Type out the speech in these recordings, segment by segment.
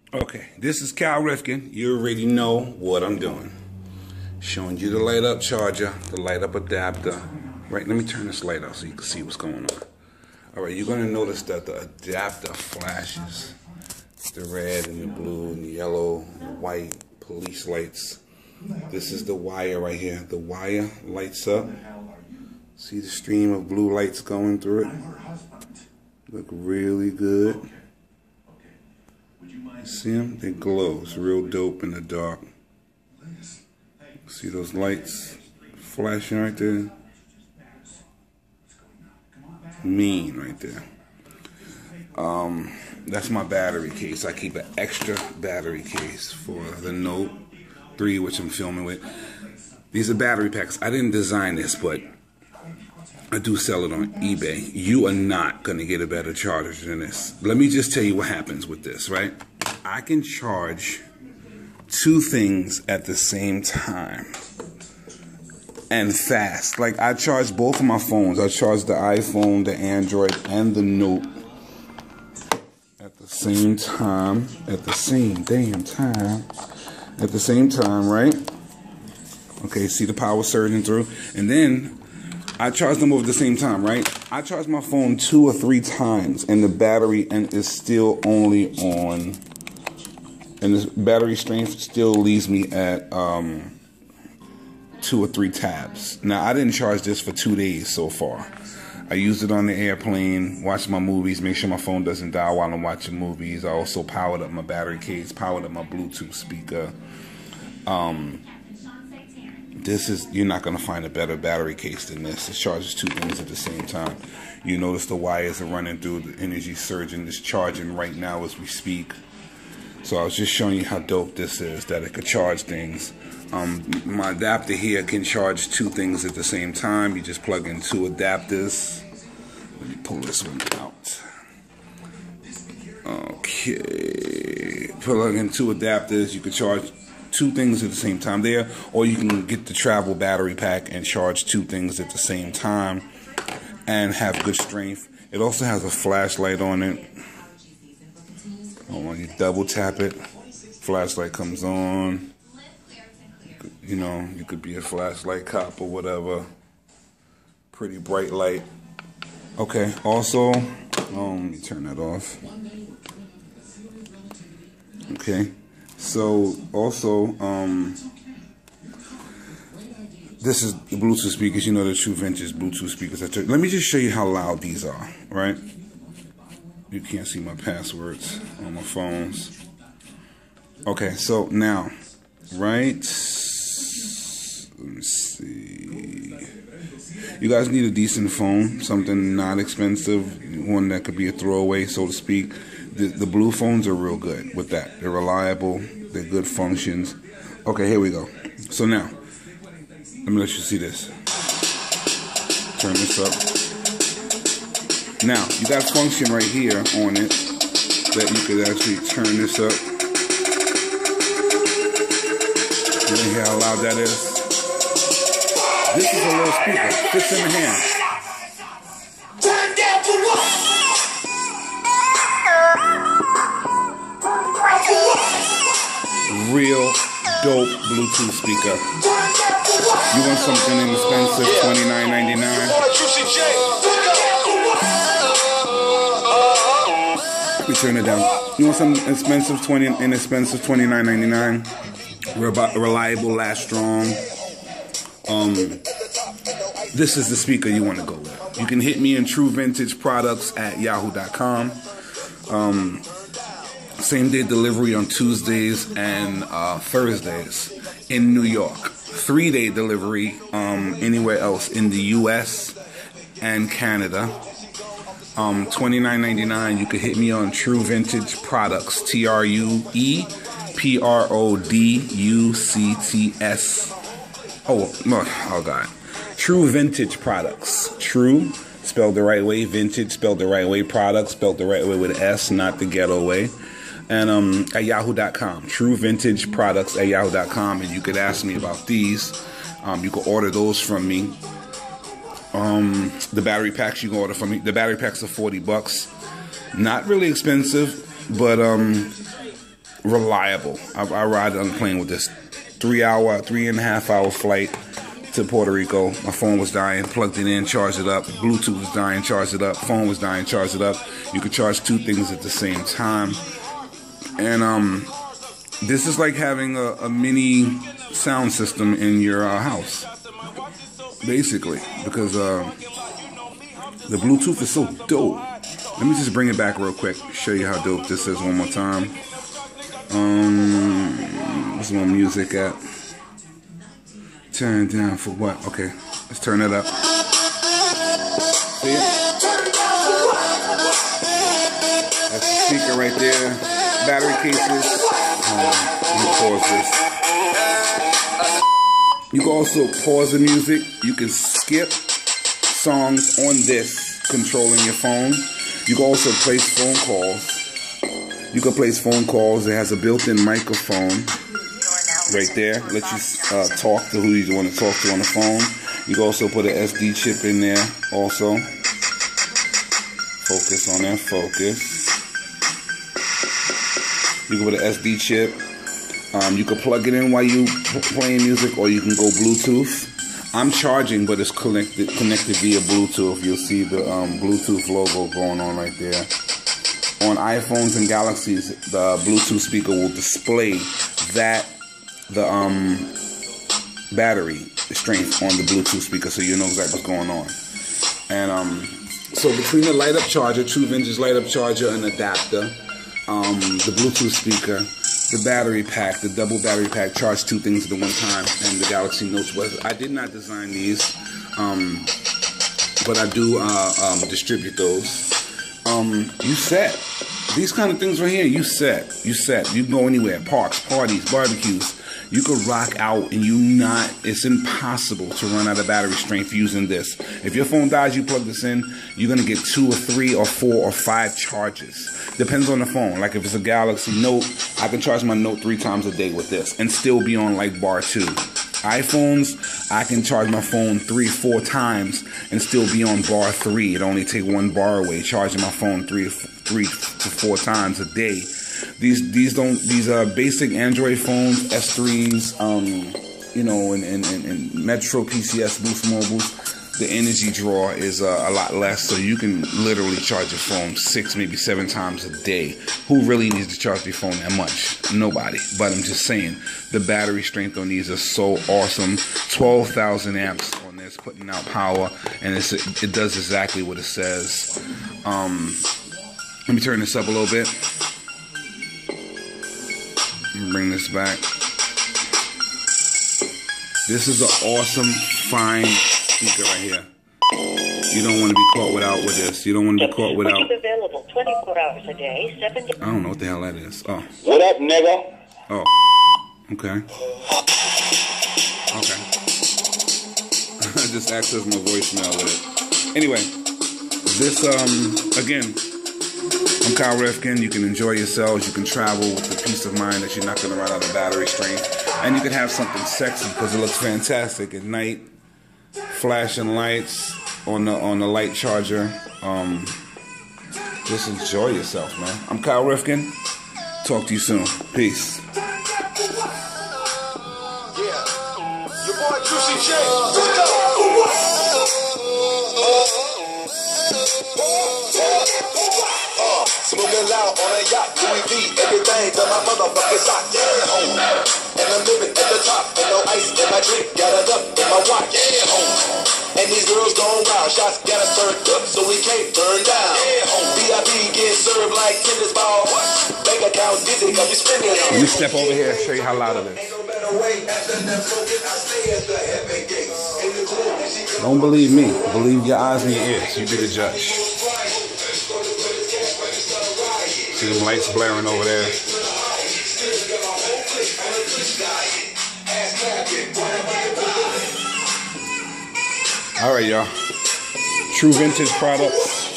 Okay, this is Cal Rifkin. You already know what I'm doing. Showing you the light up charger, the light up adapter. Right, let me turn this light out so you can see what's going on. Alright, you're going to notice that the adapter flashes. The red and the blue and the yellow, the white police lights. This is the wire right here. The wire lights up. See the stream of blue lights going through it? Look really good. See them? They glow. It's real dope in the dark. See those lights flashing right there? Mean right there. That's my battery case. I keep an extra battery case for the Note 3, which I'm filming with. These are battery packs. I didn't design this, but I do sell it on eBay. You are not going to get a better charger than this. Let me just tell you what happens with this, right? I can charge two things at the same time and fast. Like, I charge both of my phones. I charge the iPhone, the Android, and the Note at the same time. At the same damn time. At the same time, right? Okay, see the power surging through. And then I charge them over at the same time, right? I charge my phone 2 or 3 times, and the battery is still only on, and the battery strength still leaves me at 2 or 3 tabs. Now, I didn't charge this for 2 days so far. I used it on the airplane, watch my movies, make sure my phone doesn't die while I'm watching movies. I also powered up my battery case, powered up my Bluetooth speaker. You're not going to find a better battery case than this. It charges 2 things at the same time. You notice the wires are running through, the energy surging. It's charging right now as we speak. So I was just showing you how dope this is, that it could charge things. My adapter here can charge 2 things at the same time. You just plug in 2 adapters. Let me pull this one out. Okay. Plug in 2 adapters. You can charge 2 things at the same time there, or you can get the travel battery pack and charge 2 things at the same time and have good strength. It also has a flashlight on it. When you double tap it, flashlight comes on. You know, you could be a flashlight cop or whatever. Pretty bright light. Okay, also, let me turn that off. Okay. So, also, this is the Bluetooth speakers. You know, the true vintage Bluetooth speakers. Let me just show you how loud these are, right? You can't see my passwords on my phones. Okay, so now, right? Let me see. You guys need a decent phone, something not expensive, one that could be a throwaway, so to speak. The blue phones are real good with that. They're reliable. They're good functions. Okay, here we go. So now, let me let you see this. Turn this up. Now, you got a function right here on it that you could actually turn this up. You can hear how loud that is. This is a little speaker. Fits in the hand. Real dope Bluetooth speaker. You want something inexpensive, $29.99. Let me turn it down. You want something inexpensive, $29.99. Reliable, last strong. This is the speaker you want to go with. You can hit me in truevintageproducts@yahoo.com. Same day delivery on Tuesdays and Thursdays in New York. 3-day delivery anywhere else in the US and Canada. $29.99. You can hit me on True Vintage Products. TrueProducts. Oh God. True Vintage Products. True, spelled the right way. Vintage, spelled the right way. Products, spelled the right way with an S, not the ghetto way. And at yahoo.com. True Vintage Products at yahoo.com. And you could ask me about these. You can order those from me. The battery packs you can order from me. The battery packs are $40. Not really expensive, but reliable. I ride on the plane with this 3.5 hour flight to Puerto Rico. My phone was dying, plugged it in, charged it up. Bluetooth was dying, charged it up. Phone was dying, charged it up. You could charge 2 things at the same time. And this is like having a mini sound system in your house, basically, because the Bluetooth is so dope. Let me just bring it back real quick, show you how dope this is one more time. Where's my music at? Turn it down for what? Okay, let's turn it up. See it? That's the speaker right there. Battery cases. Let me pause this. You can also pause the music. You can skip songs on this, controlling your phone. You can also place phone calls. You can place phone calls. It has a built-in microphone right there. Let you talk to who you want to talk to on the phone. You can also put an SD chip in there also. Focus on that, focus. You can put an SD chip. You can plug it in while you playing music, or you can go Bluetooth. I'm charging, but it's connected via Bluetooth. You'll see the Bluetooth logo going on right there. On iPhones and Galaxies, the Bluetooth speaker will display the battery strength on the Bluetooth speaker, so you know exactly what's going on. And so between the light up charger, True Vintage light up charger, and adapter, the Bluetooth speaker, the battery pack, the double battery pack, charge 2 things at the one time, and the Galaxy Notes. I did not design these, but I do distribute those. You set. These kind of things right here, you set. You can go anywhere, parks, parties, barbecues. You could rock out, and it's impossible to run out of battery strength using this. If your phone dies, you plug this in, you're going to get 2 or 3 or 4 or 5 charges. Depends on the phone. Like if it's a Galaxy Note, I can charge my Note 3 times a day with this and still be on like bar 2. iPhones, I can charge my phone 3-4 times and still be on bar 3. It only take 1 bar away, charging my phone 3 to 4 times a day. These basic Android phones, S3s, and Metro PCS Boost Mobiles, the energy draw is a lot less, so you can literally charge your phone 6, maybe 7 times a day. Who really needs to charge their phone that much? Nobody. But I'm just saying, the battery strength on these is so awesome. 12,000 amps on this, putting out power, and it does exactly what it says. Let me turn this up a little bit. Bring this back. This is an awesome, fine speaker right here. You don't want to be caught without with this. You don't want to be caught without. Available 24 hours a day, 7 days. I don't know what the hell that is. Oh. What up, nigga? Oh. Okay. Okay. I just accessed my voicemail with it. Anyway, this again. I'm Kyle Rifkin. You can enjoy yourselves. You can travel with the peace of mind that you're not going to run out of battery strength. And you can have something sexy because it looks fantastic at night. Flashing lights on the light charger. Just enjoy yourself, man. I'm Kyle Rifkin. Talk to you soon. Peace. Yeah. Your boy Juicy J. Smoking loud on a yacht, Louis V, everything to my motherfucking sock. Yeah, home. And I'm living at the top, and no ice in my drink, got it up in my watch. Yeah, home. And these girls going wild, shots got us turned up, so we can't turn down. Yeah, home. VIP get served like tennis ball. Bank account dizzy, cause we spending it. Let me step over here and show you how loud it is. Don't believe me. Believe your eyes and your ears. You be the judge. See them lights blaring over there. All right, y'all. True Vintage Products.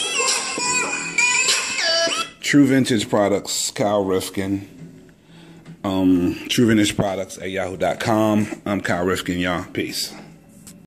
True Vintage Products. Kyle Rifkin. True Vintage Products at yahoo.com. I'm Kyle Rifkin, y'all. Peace.